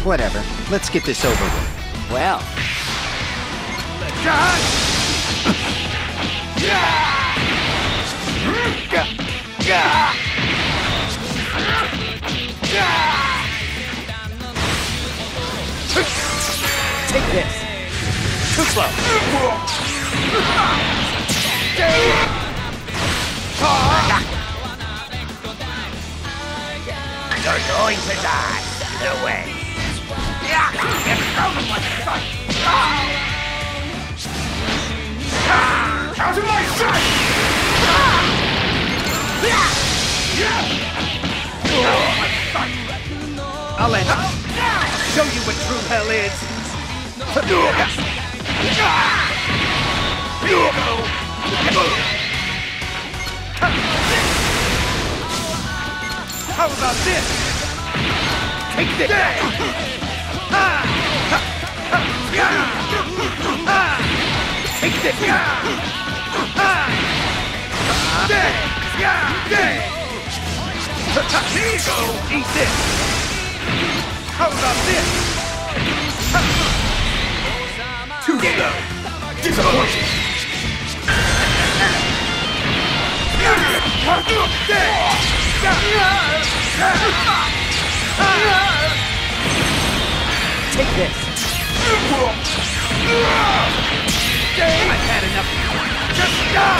Whatever. Let's get this over with. Well. Take this. Too slow. You're going to die. No way. Out of my sight! I'll end it. Show you what true hell is. How about this? Take this! Take this! Eat this! How about this? Too slow. Disappointing. Take this! I've had enough. Just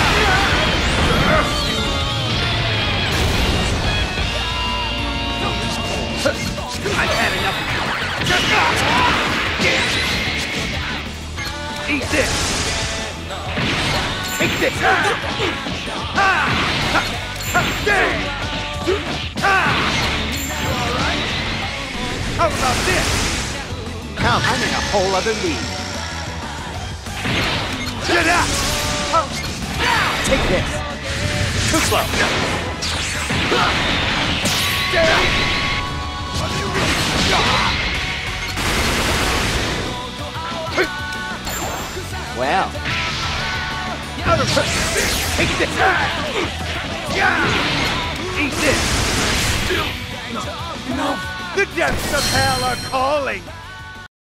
I've had enough. Just eat this. Take this. How about this? Come, I'm in a whole other league. Get out! Take this. Too slow. Well. Take this. Eat this. No. The depths of hell are calling.